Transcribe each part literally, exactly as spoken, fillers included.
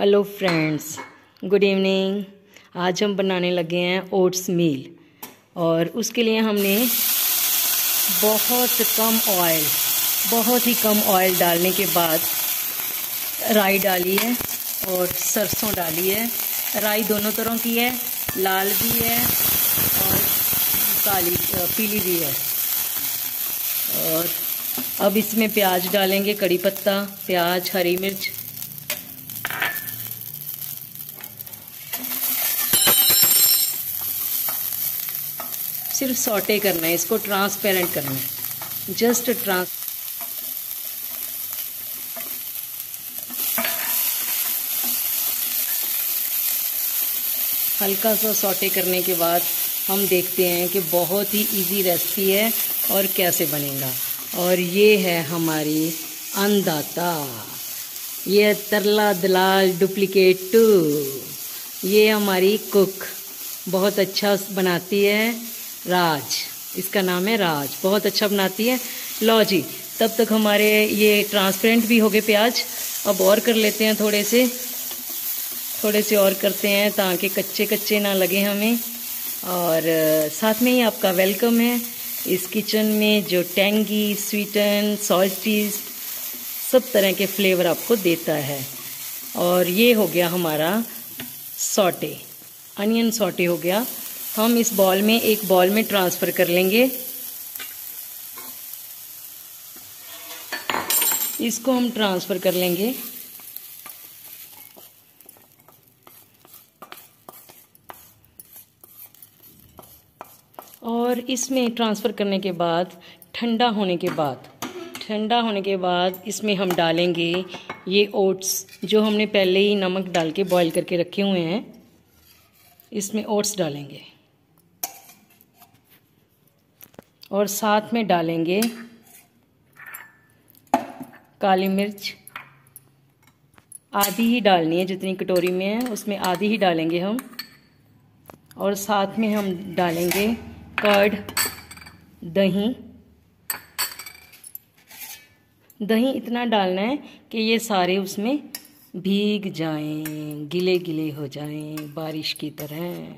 Hello friends, good evening. आज हम बनाने लगे हैं ओट्स मील और उसके लिए हमने बहुत कम ऑयल बहुत ही कम ऑयल डालने के बाद राई डाली है और सरसों डाली है। राई दोनों तरह की है, लाल भी है और काली पीली भी है। और अब इसमें प्याज डालेंगे, कड़ी पत्ता, प्याज, हरी मिर्च। सिर्फ सॉटे करना है, इसको ट्रांसपेरेंट करना है, जस्ट ट्रांस हल्का सा सॉटे करने के बाद हम देखते हैं कि बहुत ही इजी रेसिपी है और कैसे बनेगा। और ये है हमारी अन्नदाता, ये तरला दलाल डुप्लीकेट टू। ये हमारी कुक बहुत अच्छा बनाती है, राज, इसका नाम है राज, बहुत अच्छा बनाती है। लो जी, तब तक हमारे ये ट्रांसपेरेंट भी हो गए प्याज। अब और कर लेते हैं, थोड़े से थोड़े से और करते हैं ताकि कच्चे कच्चे ना लगे हमें। और साथ में ही आपका वेलकम है इस किचन में, जो टेंगी, स्वीटन, सॉल्टीज सब तरह के फ्लेवर आपको देता है। और ये हो गया हमारा सॉटे, अनियन सॉटे हो गया। हम इस बॉल में एक बॉल में ट्रांसफ़र कर लेंगे। इसको हम ट्रांसफ़र कर लेंगे। और इसमें ट्रांसफ़र करने के बाद ठंडा होने के बाद ठंडा होने के बाद इसमें हम डालेंगे ये ओट्स, जो हमने पहले ही नमक डाल के बॉईल करके रखे हुए हैं। इसमें ओट्स डालेंगे और साथ में डालेंगे काली मिर्च, आधी ही डालनी है, जितनी कटोरी में है उसमें आधी ही डालेंगे हम। और साथ में हम डालेंगे कर्ड, दही। दही इतना डालना है कि ये सारे उसमें भीग जाएं, गिले गिले हो जाएं, बारिश की तरह।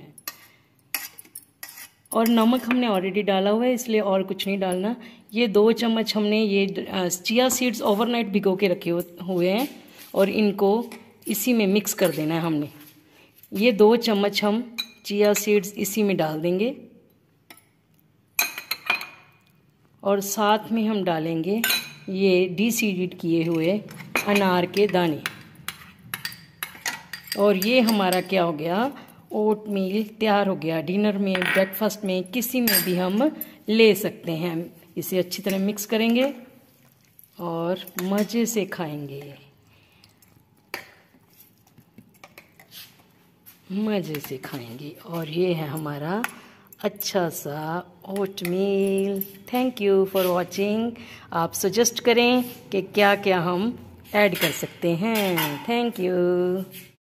और नमक हमने ऑलरेडी डाला हुआ है, इसलिए और कुछ नहीं डालना। ये दो चम्मच हमने ये चिया सीड्स ओवरनाइट भिगो के रखे हुए हैं और इनको इसी में मिक्स कर देना है हमने। ये दो चम्मच हम चिया सीड्स इसी में डाल देंगे। और साथ में हम डालेंगे ये डीसीडेड किए हुए अनार के दाने। और ये हमारा क्या हो गया, ओट मील तैयार हो गया। डिनर में, ब्रेकफास्ट में, किसी में भी हम ले सकते हैं। इसे अच्छी तरह मिक्स करेंगे और मज़े से खाएंगे, मज़े से खाएंगे। और ये है हमारा अच्छा सा oatmeal. Thank you for watching. आप सजेस्ट करें कि क्या क्या हम ऐड कर सकते हैं। Thank you.